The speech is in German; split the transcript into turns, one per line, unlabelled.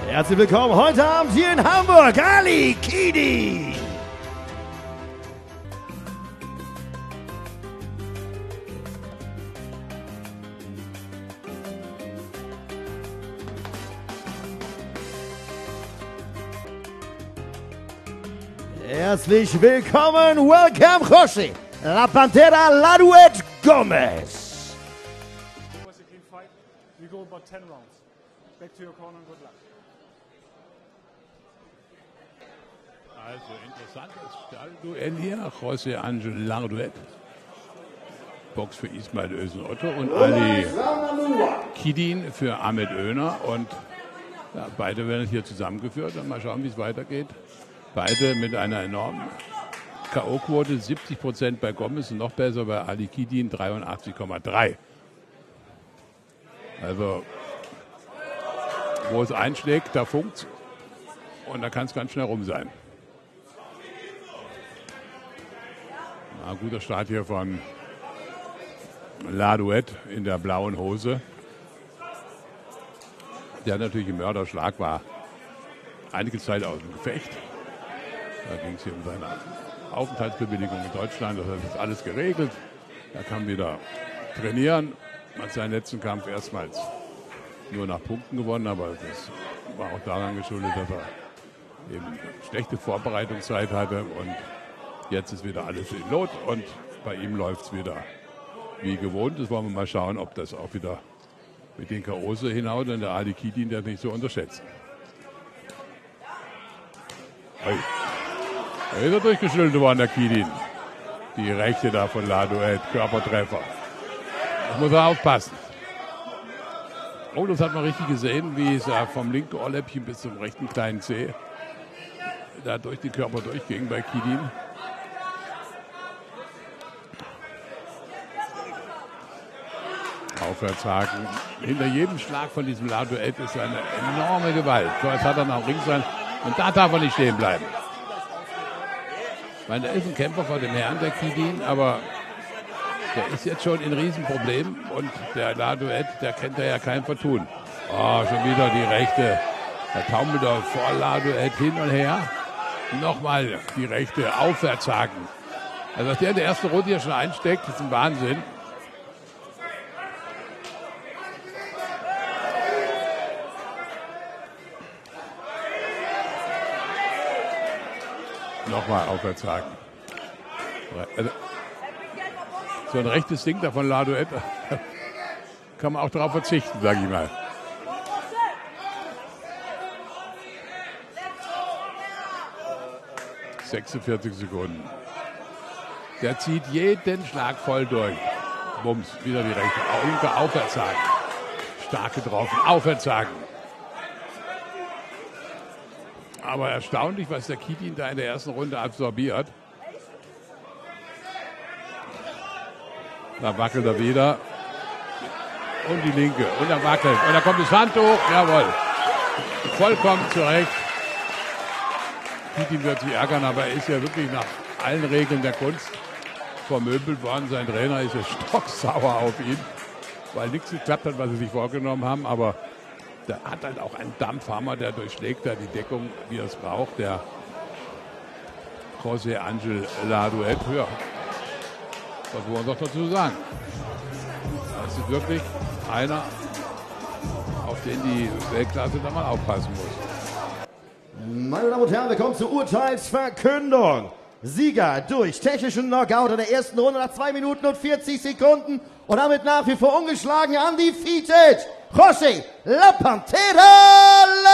Herzlich willkommen heute Abend hier in Hamburg, Ali Kidin. Herzlich willkommen, welcome José, La Pantera Laduet Gomez.
It was a clean fight. We go about 10 rounds. Back to your corner and good luck.
Also interessantes Stallduell hier. José Angel Laduet. Box für Ismail Özün Otto und Ali Kidin für Ahmet Öner. Und ja, beide werden hier zusammengeführt. Und mal schauen, wie es weitergeht. Beide mit einer enormen K.O.-Quote. 70% bei Gomez und noch besser bei Ali Kidin 83,3. Also, wo es einschlägt, da funkt's. Und da kann es ganz schnell rum sein. Na, guter Start hier von Laduet in der blauen Hose. Der natürlich im Mörderschlag war. Einige Zeit aus dem Gefecht. Da ging es hier um seine Aufenthaltsbewilligung in Deutschland. Das hat jetzt alles geregelt. Er kann wieder trainieren. Hat seinen letzten Kampf erstmals nur nach Punkten gewonnen, aber das war auch daran geschuldet, dass er eben schlechte Vorbereitungszeit hatte und jetzt ist wieder alles in Lot und bei ihm läuft es wieder wie gewohnt. Das wollen wir mal schauen, ob das auch wieder mit den K.O.s hinhaut und der Ali Kidin das nicht so unterschätzen. Hey. Da ist er durchgeschüttelt worden, der Kidin. Die rechte da von Laduet, Körpertreffer. Da muss er aufpassen. Oh, das hat man richtig gesehen, wie es vom linken Ohrläppchen bis zum rechten kleinen Zeh da durch den Körper durchging bei Kidin. Aufwärtshaken. Hinter jedem Schlag von diesem Laduet ist eine enorme Gewalt. So, jetzt hat er nach links rein und da darf er nicht stehen bleiben. Ich meine, der ist ein Kämpfer vor dem Herrn, der Kidin, aber der ist jetzt schon in Riesenproblemen und der Laduet, der kennt ja kein Vertun. Oh, schon wieder die rechte. Der taumelt vor Laduet hin und her. Nochmal die rechte Aufwärtshaken. Also, dass der in der ersten Runde hier schon einsteckt, ist ein Wahnsinn. Nochmal Aufwärtshaken. Also, so ein rechtes Ding da von Laduet kann man auch darauf verzichten, sage ich mal. ...46 Sekunden. Der zieht jeden Schlag voll durch. Bums, wieder die rechte. Aufwärtshaken. Stark getroffen. Aufwärtshaken. Aber erstaunlich, was der Kidin da in der ersten Runde absorbiert. Da wackelt er wieder. Und die linke. Und er wackelt. Und da kommt das Handtuch. Jawohl. Vollkommen zurecht. Kidin wird sich ärgern, aber er ist ja wirklich nach allen Regeln der Kunst vermöbelt worden. Sein Trainer ist ja stocksauer auf ihn, weil nichts geklappt hat, was sie sich vorgenommen haben. Aber der hat halt auch einen Dampfhammer, der durchschlägt da die Deckung, wie er es braucht. Der José Angel Laduet. Ja. Was wollen wir noch dazu sagen? Das ist wirklich einer, auf den die Weltklasse da mal aufpassen muss.
Meine Damen und Herren, wir kommen zur Urteilsverkündung. Sieger durch technischen Knockout in der ersten Runde nach 2 Minuten und 40 Sekunden und damit nach wie vor ungeschlagen undefeated José La Pantera